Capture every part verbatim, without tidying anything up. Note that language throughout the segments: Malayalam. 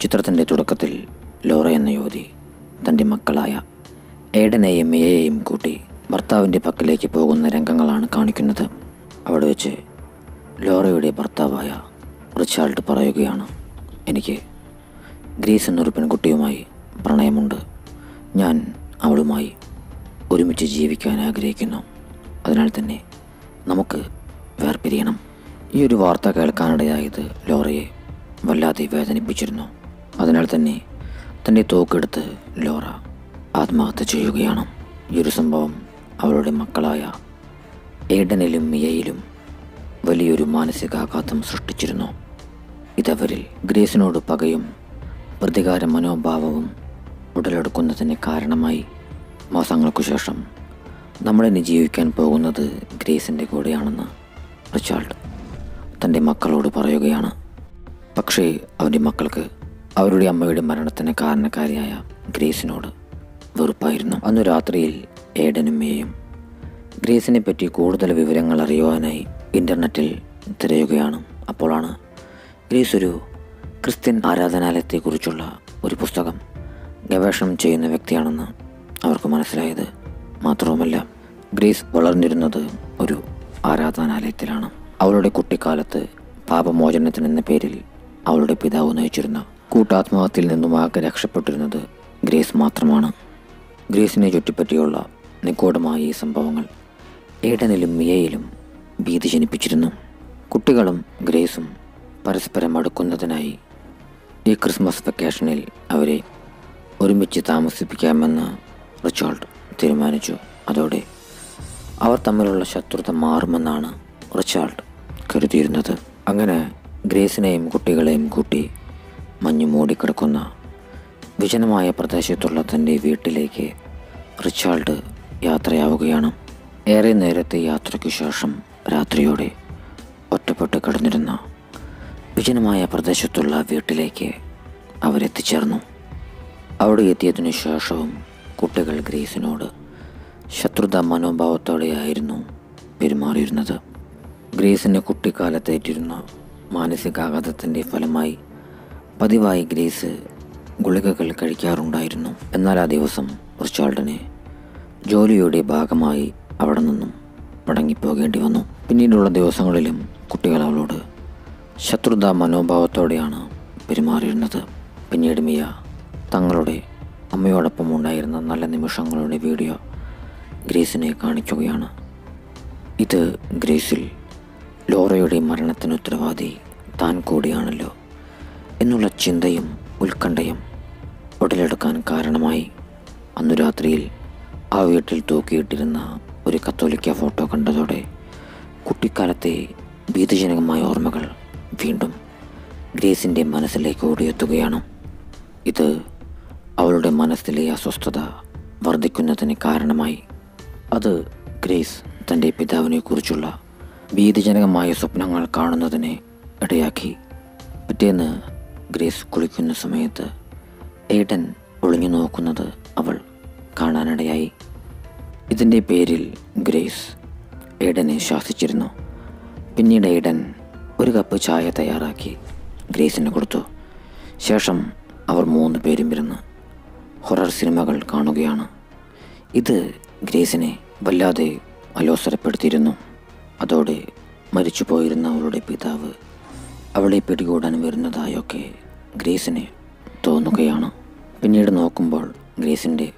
ചിത്രത്തിൻ്റെ തുടക്കത്തിൽ ലോറ എന്ന യുവതി തൻ്റെ മക്കളായ ഏഡനെയും മിയയെയും കൂട്ടി ഭർത്താവിൻ്റെ പക്കലേക്ക് പോകുന്ന രംഗങ്ങളാണ് കാണിക്കുന്നത്. അവിടെ വെച്ച് ലോറയുടെ ഭർത്താവായ റിച്ചാർഡ് പറയുകയാണ്, എനിക്ക് ഗ്രേസ് എന്നൊരു പെൺകുട്ടിയുമായി പ്രണയമുണ്ട്. ഞാൻ അവളുമായി ഒരുമിച്ച് ജീവിക്കാൻ ആഗ്രഹിക്കുന്നു. അതിനാൽ തന്നെ നമുക്ക് വേർപിരിയണം. ഈ ഒരു വാർത്ത കേൾക്കാനിടയായത് ലോറയെ വല്ലാതെ വേദനിപ്പിച്ചിരുന്നു. അതിനാൽ തന്നെ തൻ്റെ തോക്കെടുത്ത് ലോറ ആത്മഹത്യ ചെയ്യുകയാണ്. ഈ ഒരു സംഭവം അവളുടെ മക്കളായ ഏഡനിലും മിയയിലും വലിയൊരു മാനസികാഘാതം സൃഷ്ടിച്ചിരുന്നു. ഇതവരിൽ ഗ്രേസിനോട് പകയും പ്രതികാര മനോഭാവവും ഉടലെടുക്കുന്നതിന് കാരണമായി. മാസങ്ങൾക്കു ശേഷം നമ്മളിനി ജീവിക്കാൻ പോകുന്നത് ഗ്രേസിൻ്റെ കൂടെയാണെന്ന് റിച്ചാർഡ് തൻ്റെ മക്കളോട് പറയുകയാണ്. പക്ഷേ അവൻ്റെ മക്കൾക്ക് അവരുടെ അമ്മയുടെ മരണത്തിന് കാരണക്കാരിയായ ഗ്രേസിനോട് വെറുപ്പായിരുന്നു. അന്നു രാത്രിയിൽ ഏഡനും മേയും ഗ്രേസിനെ പറ്റി കൂടുതൽ വിവരങ്ങൾ അറിയുവാനായി ഇൻ്റർനെറ്റിൽ തിരയുകയാണ്. അപ്പോഴാണ് ഗ്രേസ് ഒരു ക്രിസ്ത്യൻ ആരാധനാലയത്തെക്കുറിച്ചുള്ള ഒരു പുസ്തകം ഗവേഷണം ചെയ്യുന്ന വ്യക്തിയാണെന്ന് അവർക്ക് മനസ്സിലായത്. മാത്രവുമല്ല, ഗ്രേസ് വളർന്നിരുന്നത് ഒരു ആരാധനാലയത്തിലാണ്. അവളുടെ കുട്ടിക്കാലത്ത് പാപമോചനത്തിനെന്ന പേരിൽ അവളുടെ പിതാവ് നയിച്ചിരുന്ന കൂട്ടാത്മഹത്യയിൽ നിന്നും ആകെ രക്ഷപ്പെട്ടിരുന്നത് ഗ്രേസ് മാത്രമാണ്. ഗ്രേസിനെ ചുറ്റിപ്പറ്റിയുള്ള നിഗൂഢമായ ഈ സംഭവങ്ങൾ ഏഡനിലും മിയയിലും ഭീതി ജനിപ്പിച്ചിരുന്നു. കുട്ടികളും ഗ്രേസും പരസ്പരം അടുക്കുന്നതിനായി ഈ ക്രിസ്മസ് വെക്കേഷനിൽ അവരെ ഒരുമിച്ച് താമസിപ്പിക്കാമെന്ന് റിച്ചാർഡ് തീരുമാനിച്ചു. അതോടെ അവർ തമ്മിലുള്ള ശത്രുത മാറുമെന്നാണ് റിച്ചാർഡ് കരുതിയിരുന്നത്. അങ്ങനെ ഗ്രേസിനെയും കുട്ടികളെയും കൂട്ടി മഞ്ഞു മൂടിക്കിടക്കുന്ന വിജനമായ പ്രദേശത്തുള്ള തൻ്റെ വീട്ടിലേക്ക് റിച്ചാർഡ് യാത്രയാവുകയാണ്. ഏറെ നേരത്തെ യാത്രയ്ക്കു ശേഷം രാത്രിയോടെ ഒറ്റപ്പെട്ട് കിടന്നിരുന്ന വിജനമായ പ്രദേശത്തുള്ള വീട്ടിലേക്ക് അവരെത്തിച്ചേർന്നു. അവിടെ എത്തിയതിനു ശേഷവും കുട്ടികൾ ഗ്രേസിനോട് ശത്രുതാ മനോഭാവത്തോടെയായിരുന്നു പെരുമാറിയിരുന്നത്. ഗ്രേസിന് കുട്ടിക്കാലത്തേറ്റിരുന്ന മാനസികാഘാതത്തിൻ്റെ ഫലമായി പതിവായി ഗ്രേസ് ഗുളികകൾ കഴിക്കാറുണ്ടായിരുന്നു. എന്നാൽ ആ ദിവസം റിച്ചാർഡിന് ജോലിയുടെ ഭാഗമായി അവിടെ നിന്നും മടങ്ങിപ്പോകേണ്ടി വന്നു. പിന്നീടുള്ള ദിവസങ്ങളിലും കുട്ടികൾ അവളോട് ശത്രുതാ മനോഭാവത്തോടെയാണ് പെരുമാറിയിരുന്നത്. പിന്നീട് മിയ തങ്ങളുടെ അമ്മയോടൊപ്പം ഉണ്ടായിരുന്ന നല്ല നിമിഷങ്ങളുടെ വീഡിയോ ഗ്രേസിനെ കാണിക്കുകയാണ്. ഇത് ഗ്രേസിൽ ലോറയുടെ മരണത്തിന് ഉത്തരവാദി താൻ കൂടിയാണല്ലോ എന്നുള്ള ചിന്തയും ഉത്കണ്ഠയും ഉടലെടുക്കാൻ കാരണമായി. അന്നു രാത്രിയിൽ ആ വീട്ടിൽ തൂക്കിയിട്ടിരുന്ന ഒരു കത്തോലിക്ക ഫോട്ടോ കണ്ടതോടെ കുട്ടിക്കാലത്തെ ഭീതിജനകമായ ഓർമ്മകൾ വീണ്ടും ഗ്രേസിൻ്റെ മനസ്സിലേക്ക് ഓടിയെത്തുകയാണ്. ഇത് അവളുടെ മനസ്സിലെ അസ്വസ്ഥത വർദ്ധിക്കുന്നതിന് കാരണമായി. അത് ഗ്രേസ് തൻ്റെ പിതാവിനെ കുറിച്ചുള്ള ഭീതിജനകമായ സ്വപ്നങ്ങൾ കാണുന്നതിന് ഇടയാക്കി. പിറ്റേന്ന് ഗ്രേസ് കുളിക്കുന്ന സമയത്ത് ഏഡൻ ഒളിഞ്ഞു നോക്കുന്നത് അവൾ കാണാനിടയായി. ഇതിൻ്റെ പേരിൽ ഗ്രേസ് ഏഡനെ ശാസിച്ചിരുന്നു. പിന്നീട് ഏഡൻ ഒരു കപ്പ് ചായ തയ്യാറാക്കി ഗ്രേസിന് കൊടുത്തു. ശേഷം അവർ മൂന്ന് പേരും ഇരുന്ന് ഹൊറർ സിനിമകൾ കാണുകയാണ്. ഇത് ഗ്രേസിനെ വല്ലാതെ അലോസരപ്പെടുത്തിയിരുന്നു. അതോടെ മരിച്ചുപോയിരുന്ന അവളുടെ പിതാവ് അവളെ പിടികൂടാൻ വരുന്നതായൊക്കെ ഗ്രേസിന് തോന്നുകയാണ്. പിന്നീട് നോക്കുമ്പോൾ ഗ്രേസിൻ്റെ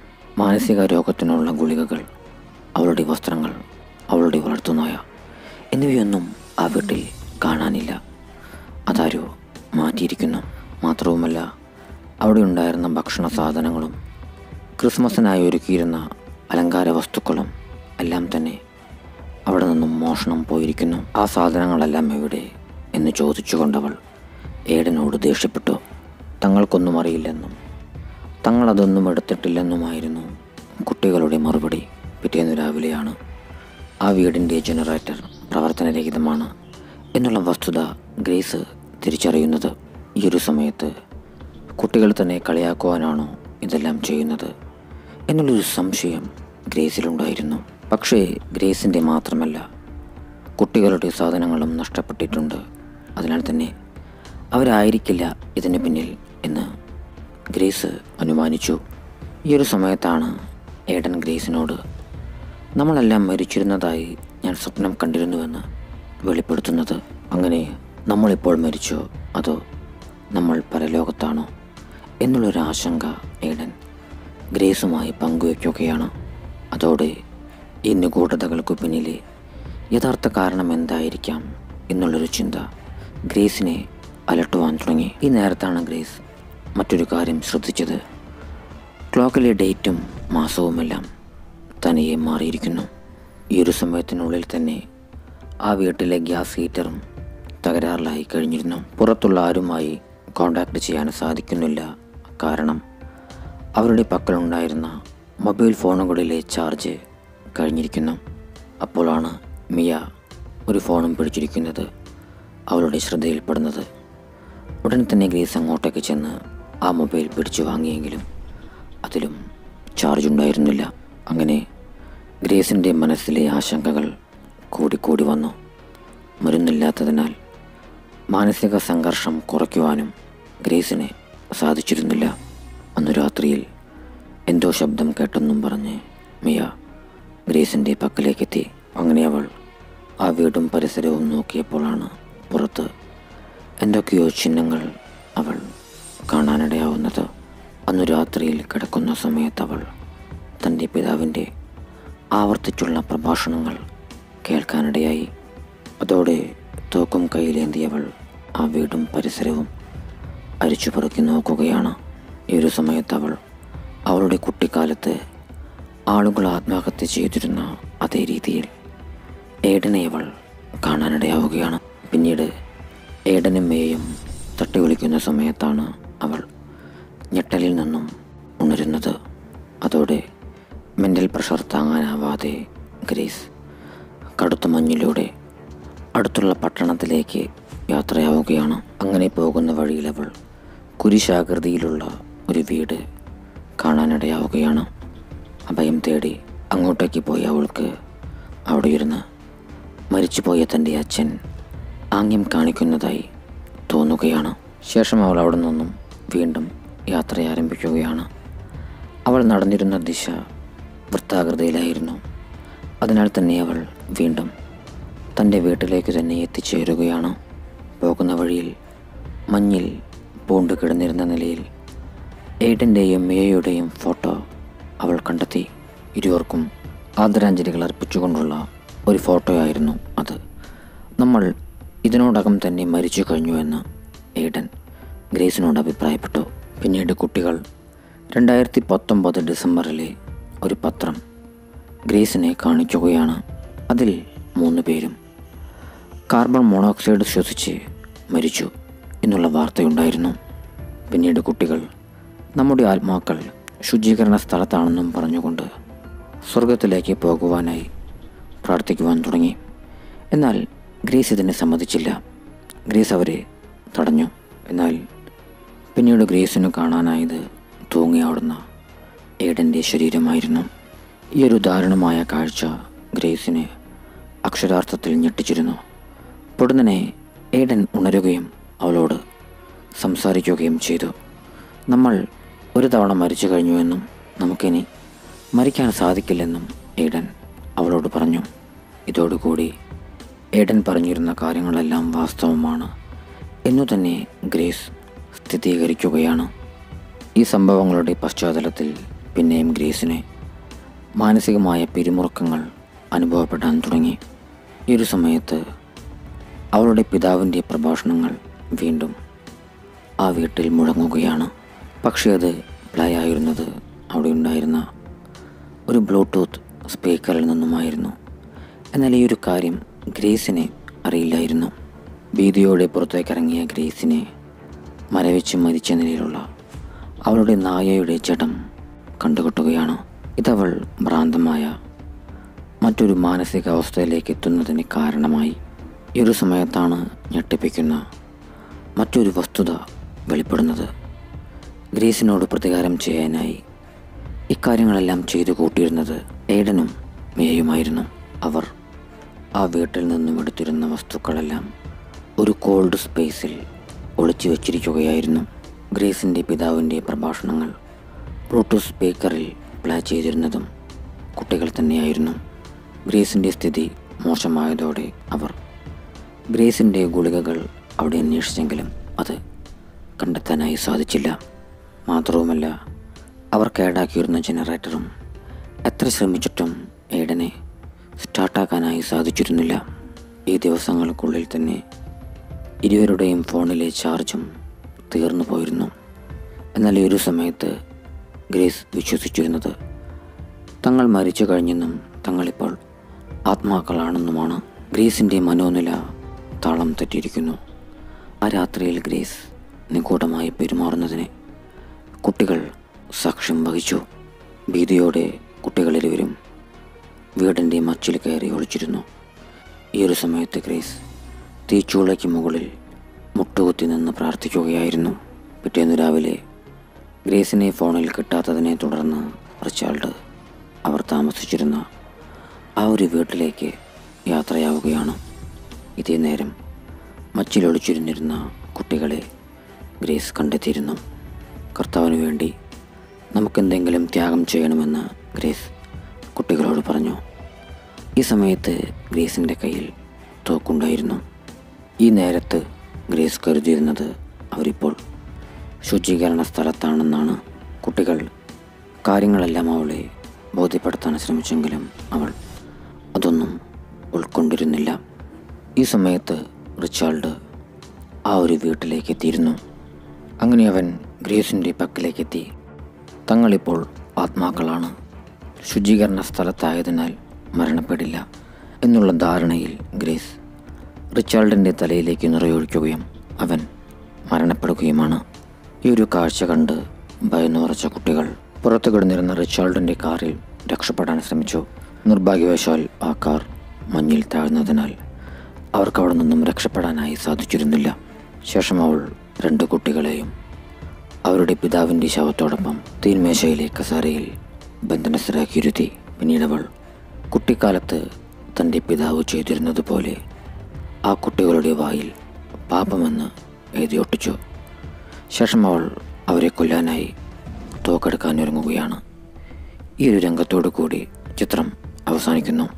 മാനസിക രോഗത്തിനുള്ള ഗുളികകൾ, അവളുടെ വസ്ത്രങ്ങൾ, അവളുടെ വളർത്തുനായ എന്നിവയൊന്നും ആ വീട്ടിൽ കാണാനില്ല. അതാരോ മാറ്റിയിരിക്കുന്നു. മാത്രവുമല്ല, അവിടെ ഉണ്ടായിരുന്ന ഭക്ഷണ സാധനങ്ങളും ക്രിസ്മസിനായി ഒരുക്കിയിരുന്ന അലങ്കാര വസ്തുക്കളും എല്ലാം തന്നെ അവിടെ നിന്നും മോഷണം പോയിരിക്കുന്നു. ആ സാധനങ്ങളെല്ലാം എവിടെ എന്ന് ചോദിച്ചുകൊണ്ടവൾ ഏഡനോട് ദേഷ്യപ്പെട്ടു. തങ്ങൾക്കൊന്നും അറിയില്ലെന്നും തങ്ങളതൊന്നും എടുത്തിട്ടില്ലെന്നുമായിരുന്നു കുട്ടികളുടെ മറുപടി. പിറ്റേന്ന് രാവിലെയാണ് ആ വീടിൻ്റെ ജനറേറ്റർ പ്രവർത്തനരഹിതമാണ് എന്നുള്ള വസ്തുത ഗ്രേസ് തിരിച്ചറിയുന്നത്. ഈ ഒരു സമയത്ത് കുട്ടികൾ തന്നെ കളിയാക്കുവാനാണോ ഇതെല്ലാം ചെയ്യുന്നത് എന്നുള്ളൊരു സംശയം ഗ്രേസിലുണ്ടായിരുന്നു. പക്ഷേ ഗ്രേസിൻ്റെ മാത്രമല്ല, കുട്ടികളുടെ സാധനങ്ങളും നഷ്ടപ്പെട്ടിട്ടുണ്ട്. അതിനാൽ തന്നെ അവരായിരിക്കില്ല ഇതിന് പിന്നിൽ ഗ്രേസ് അനുമാനിച്ചു. ഈ ഒരു സമയത്താണ് ഏഡൻ ഗ്രേസിനോട് നമ്മളെല്ലാം മരിച്ചിരുന്നതായി ഞാൻ സ്വപ്നം കണ്ടിരുന്നുവെന്ന് വെളിപ്പെടുത്തുന്നത്. അങ്ങനെ നമ്മളിപ്പോൾ മരിച്ചോ അതോ നമ്മൾ പരലോകത്താണോ എന്നുള്ളൊരു ആശങ്ക ഏഡൻ ഗ്രേസുമായി പങ്കുവയ്ക്കുകയാണ്. അതോടെ ഈ നിഗൂഢതകൾക്കു പിന്നിലെ യഥാർത്ഥ കാരണം എന്തായിരിക്കാം എന്നുള്ളൊരു ചിന്ത ഗ്രേസിനെ അലട്ടുവാൻ തുടങ്ങി. ഈ നേരത്താണ് ഗ്രേസ് മറ്റൊരു കാര്യം ശ്രദ്ധിച്ചത്. ക്ലോക്കിലെ ഡേറ്റും മാസവുമെല്ലാം തനിയെ മാറിയിരിക്കുന്നു. ഈ ഒരു സമയത്തിനുള്ളിൽ തന്നെ ആ വീട്ടിലെ ഗ്യാസ് ഹീറ്ററും തകരാറിലായി കഴിഞ്ഞിരുന്നു. പുറത്തുള്ള ആരുമായി കോണ്ടാക്ട് ചെയ്യാൻ സാധിക്കുന്നില്ല. കാരണം അവരുടെ പക്കലുണ്ടായിരുന്ന മൊബൈൽ ഫോണുകളിലെ ചാർജ് കഴിഞ്ഞിരിക്കുന്നു. അപ്പോഴാണ് മിയ ഒരു ഫോണും പിടിച്ചിരിക്കുന്നത് അവളുടെ ശ്രദ്ധയിൽപ്പെടുന്നത്. ഉടൻ തന്നെ ഗ്രേസ് അങ്ങോട്ടേക്ക് ചെന്ന് ആ മൊബൈൽ പിടിച്ചു വാങ്ങിയെങ്കിലും അതിലും ചാർജ് ഉണ്ടായിരുന്നില്ല. അങ്ങനെ ഗ്രേസിൻ്റെ മനസ്സിലെ ആശങ്കകൾ കൂടിക്കൂടി വന്നു. മരുന്നില്ലാത്തതിനാൽ മാനസിക സംഘർഷം കുറയ്ക്കുവാനും ഗ്രേസിന് സാധിച്ചിരുന്നില്ല. അന്നു രാത്രിയിൽ എന്തോ ശബ്ദം കേട്ടെന്നും പറഞ്ഞ് മിയ ഗ്രേസിൻ്റെ പക്കലേക്കെത്തി. അങ്ങനെ അവൾ ആ വീടും പരിസരവും നോക്കിയപ്പോഴാണ് പുറത്ത് എന്തൊക്കെയോ ചിഹ്നങ്ങൾ അവൾ കാണാനിടയാവുന്നത്. അന്നു രാത്രിയിൽ കിടക്കുന്ന സമയത്ത് അവൾ തൻ്റെ പിതാവിൻ്റെ ആവർത്തിച്ചുള്ള പ്രഭാഷണങ്ങൾ കേൾക്കാനിടയായി. അതോടെ തോക്കും കയ്യിലേന്തിയവൾ ആ വീടും പരിസരവും അരിച്ചു പെറുക്കി നോക്കുകയാണ്. ഈ ഒരു സമയത്ത് അവൾ അവളുടെ കുട്ടിക്കാലത്ത് ആളുകൾ ആത്മഹത്യ ചെയ്തിരുന്ന അതേ രീതിയിൽ ഏഡനെ അവൾ കാണാനിടയാവുകയാണ്. പിന്നീട് ഏഡനും മേയും തട്ടി വിളിക്കുന്ന സമയത്താണ് അവൾ ഞെട്ടലിൽ നിന്നും ഉണരുന്നത്. അതോടെ മെൻ്റൽ പ്രഷർ താങ്ങാനാവാതെ ഗ്രേസ് കടുത്ത മഞ്ഞിലൂടെ അടുത്തുള്ള പട്ടണത്തിലേക്ക് യാത്രയാവുകയാണ്. അങ്ങനെ പോകുന്ന വഴിയിൽ അവൾ കുരിശാകൃതിയിലുള്ള ഒരു വീട് കാണാനിടയാവുകയാണ്. അഭയം തേടി അങ്ങോട്ടേക്ക് പോയി അവൾക്ക് അവിടെ ഇരുന്ന് മരിച്ചുപോയ തൻ്റെ അച്ഛൻ ആംഗ്യം കാണിക്കുന്നതായി തോന്നുകയാണ്. ശേഷം അവൾ അവിടെ നിന്നും വീണ്ടും യാത്ര ആരംഭിക്കുകയാണ്. അവൾ നടന്നിരുന്ന ദിശ വൃത്താകൃതിയിലായിരുന്നു. അതിനാൽ തന്നെ അവൾ വീണ്ടും തൻ്റെ വീട്ടിലേക്ക് തന്നെ എത്തിച്ചേരുകയാണ്. പോകുന്ന വഴിയിൽ മഞ്ഞിൽ പൂണ്ട് കിടന്നിരുന്ന നിലയിൽ ഏഡൻ്റെയും മിയയുടെയും ഫോട്ടോ അവൾ കണ്ടെത്തി. ഇരുവർക്കും ആദരാഞ്ജലികൾ അർപ്പിച്ചുകൊണ്ടുള്ള ഒരു ഫോട്ടോയായിരുന്നു അത്. നമ്മൾ ഇതിനോടകം തന്നെ മരിച്ചു കഴിഞ്ഞുവെന്ന് ഏഡൻ ഗ്രേസിനോട് അഭിപ്രായപ്പെട്ടു. പിന്നീട് കുട്ടികൾ രണ്ടായിരത്തി പത്തൊമ്പത് ഡിസംബറിലെ ഒരു പത്രം ഗ്രേസിനെ കാണിക്കുകയാണ്. അതിൽ മൂന്ന് പേരും കാർബൺ മോണോക്സൈഡ് ശ്വസിച്ച് മരിച്ചു എന്നുള്ള വാർത്തയുണ്ടായിരുന്നു. പിന്നീട് കുട്ടികൾ നമ്മുടെ ആത്മാക്കൾ ശുചീകരണ സ്ഥലത്താണെന്നും പറഞ്ഞുകൊണ്ട് സ്വർഗത്തിലേക്ക് പോകുവാനായി പ്രാർത്ഥിക്കുവാൻ തുടങ്ങി. എന്നാൽ ഗ്രേസ് ഇതിനെ സമ്മതിച്ചില്ല. ഗ്രേസ് അവരെ തടഞ്ഞു. എന്നാൽ പിന്നീട് ഗ്രേസിന് കാണാനായത് തൂങ്ങിയാടുന്ന ഏഡൻ്റെ ശരീരമായിരുന്നു. ഈ ഒരു ദാരുണമായ കാഴ്ച ഗ്രേസിനെ അക്ഷരാർത്ഥത്തിൽ ഞെട്ടിച്ചിരുന്നു. പൊടുന്നനെ ഏഡൻ ഉണരുകയും അവളോട് സംസാരിക്കുകയും ചെയ്തു. നമ്മൾ ഒരു തവണ മരിച്ചു കഴിഞ്ഞുവെന്നും നമുക്കിനി മരിക്കാൻ സാധിക്കില്ലെന്നും ഏഡൻ അവളോട് പറഞ്ഞു. ഇതോടുകൂടി ഏഡൻ പറഞ്ഞിരുന്ന കാര്യങ്ങളെല്ലാം വാസ്തവമാണ് എന്നു തന്നെ ഗ്രേസ് സ്ഥിരീകരിക്കുകയാണ്. ഈ സംഭവങ്ങളുടെ പശ്ചാത്തലത്തിൽ പിന്നെയും ഗ്രേസിനെ മാനസികമായ പിരിമുറുക്കങ്ങൾ അനുഭവപ്പെടാൻ തുടങ്ങി. ഈ ഒരു സമയത്ത് അവളുടെ പിതാവിൻ്റെ പ്രഭാഷണങ്ങൾ വീണ്ടും ആ വീട്ടിൽ മുഴങ്ങുകയാണ്. പക്ഷേ അത് പ്ലേ ആയിരുന്നത് അവിടെ ഉണ്ടായിരുന്ന ഒരു ബ്ലൂടൂത്ത് സ്പീക്കറിൽ നിന്നുമായിരുന്നു. എന്നാൽ ഈ ഒരു കാര്യം ഗ്രേസിനെ അറിയില്ലായിരുന്നു. ഭീതിയോടെ പുറത്തേക്കിറങ്ങിയ ഗ്രേസിനെ മരവിച്ച് മരിച്ച നിലയിലുള്ള അവളുടെ നായയുടെ ജഡം കണ്ടുകിട്ടുകയാണ്. ഇതവൾ ഭ്രാന്തമായ മറ്റൊരു മാനസികാവസ്ഥയിലേക്ക് എത്തുന്നതിന് കാരണമായി. ഈ ഒരു സമയത്താണ് ഞെട്ടിപ്പിക്കുന്ന മറ്റൊരു വസ്തുത വെളിപ്പെടുന്നത്. ഗ്രേസിനോട് പ്രതികാരം ചെയ്യാനായി ഇക്കാര്യങ്ങളെല്ലാം ചെയ്തു കൂട്ടിയിരുന്നത് ഏഡനും മിയയുമായിരുന്നു. അവർ ആ വീട്ടിൽ നിന്നും എടുത്തിരുന്ന വസ്തുക്കളെല്ലാം ഒരു കോൾഡ് സ്പേസിൽ ഒളിച്ചു വച്ചിരിക്കുകയായിരുന്നു. ഗ്രേസിൻ്റെ പിതാവിൻ്റെ പ്രഭാഷണങ്ങൾ ബ്ലൂടൂത്ത് സ്പീക്കറിൽ പ്ലേ ചെയ്തിരുന്നതും കുട്ടികൾ തന്നെയായിരുന്നു. ഗ്രേസിൻ്റെ സ്ഥിതി മോശമായതോടെ അവർ ഗ്രേസിൻ്റെ ഗുളികകൾ അവിടെ അന്വേഷിച്ചെങ്കിലും അത് കണ്ടെത്താനായി സാധിച്ചില്ല. മാത്രവുമല്ല, അവർ കേടാക്കിയിരുന്ന ജനറേറ്ററും എത്ര ശ്രമിച്ചിട്ടും എയ്ഡനെ സ്റ്റാർട്ടാക്കാനായി സാധിച്ചിരുന്നില്ല. ഈ ദിവസങ്ങൾക്കുള്ളിൽ തന്നെ ഇരുവരുടെയും ഫോണിലെ ചാർജും തീർന്നു പോയിരുന്നു. എന്നാൽ ഈ ഒരു സമയത്ത് ഗ്രേസ് വിശ്വസിച്ചിരുന്നത് തങ്ങൾ മരിച്ചു കഴിഞ്ഞെന്നും തങ്ങളിപ്പോൾ ആത്മാക്കളാണെന്നുമാണ്. ഗ്രേസിൻ്റെ മനോനില താളം തെറ്റിയിരിക്കുന്നു. ആ രാത്രിയിൽ ഗ്രേസ് നിഗൂഢമായി പെരുമാറുന്നതിന് കുട്ടികൾ സാക്ഷ്യം വഹിച്ചു. ഭീതിയോടെ കുട്ടികളിരുവരും വീടിൻ്റെ മച്ചിൽ കയറി ഒളിച്ചിരുന്നു. ഈ ഒരു സമയത്ത് ഗ്രേസ് തീച്ചൂളയ്ക്ക് മുകളിൽ മുട്ടുകുത്തി നിന്ന് പ്രാർത്ഥിക്കുകയായിരുന്നു. പിറ്റേന്ന് രാവിലെ ഗ്രേസിനെ ഫോണിൽ കിട്ടാത്തതിനെ തുടർന്ന് റിച്ചാർഡ് അവർ താമസിച്ചിരുന്ന ആ ഒരു വീട്ടിലേക്ക് യാത്രയാവുകയാണ്. ഇതേ നേരം മച്ചിലൊളിച്ചിരുന്നിരുന്ന കുട്ടികളെ ഗ്രേസ് കണ്ടെത്തിയിരുന്നു. കർത്താവിന് വേണ്ടി നമുക്കെന്തെങ്കിലും ത്യാഗം ചെയ്യണമെന്ന് ഗ്രേസ് കുട്ടികളോട് പറഞ്ഞു. ഈ സമയത്ത് ഗ്രേസിൻ്റെ കയ്യിൽ തോക്കുണ്ടായിരുന്നു. ഈ നേരത്ത് ഗ്രേസ് കരുതിയിരുന്നത് അവരിപ്പോൾ ശുചീകരണ സ്ഥലത്താണെന്നാണ്. കുട്ടികൾ കാര്യങ്ങളെല്ലാം അവളെ ബോധ്യപ്പെടുത്താൻ ശ്രമിച്ചെങ്കിലും അവൾ അതൊന്നും ഉൾക്കൊണ്ടിരുന്നില്ല. ഈ സമയത്ത് റിച്ചാർഡ് ആ ഒരു വീട്ടിലേക്ക് എത്തിയിരുന്നു. അങ്ങനെ അവൻ ഗ്രേസിൻ്റെ പക്കലേക്കെത്തി തങ്ങളിപ്പോൾ ആത്മാക്കളാണ്, ശുചീകരണ സ്ഥലത്തായതിനാൽ മരണപ്പെടില്ല എന്നുള്ള ധാരണയിൽ ഗ്രേസ് റിച്ചാർഡിൻ്റെ തലയിലേക്ക് നിറയൊഴിക്കുകയും അവൻ മരണപ്പെടുകയുമാണ്. ഈ ഒരു കാഴ്ച കണ്ട് ഭയന്നുറച്ച കുട്ടികൾ പുറത്തു കിടന്നിരുന്ന റിച്ചാർഡിൻ്റെ കാറിൽ രക്ഷപ്പെടാൻ ശ്രമിച്ചു. നിർഭാഗ്യവശാൽ ആ കാർ മഞ്ഞിൽ താഴ്ന്നതിനാൽ അവർക്ക് അവിടെ നിന്നും രക്ഷപ്പെടാനായി സാധിച്ചിരുന്നില്ല. ശേഷം അവൾ രണ്ട് കുട്ടികളെയും അവരുടെ പിതാവിൻ്റെ ശവത്തോടൊപ്പം തീന്മേശയിലെ കസാരയിൽ ബന്ധനസ്ഥരാക്കിയിരുത്തി. പിന്നീട് അവൾ കുട്ടിക്കാലത്ത് തൻ്റെ പിതാവ് ചെയ്തിരുന്നത് പോലെ ആ കുട്ടികളുടെ വായിൽ പാപമെന്ന് എഴുതിയൊട്ടിച്ചു. ശേഷം അവൾ അവരെ കൊല്ലാനായി തോക്കെടുക്കാനൊരുങ്ങുകയാണ്. ഈ ഒരു രംഗത്തോടു കൂടി ചിത്രം അവസാനിക്കുന്നു.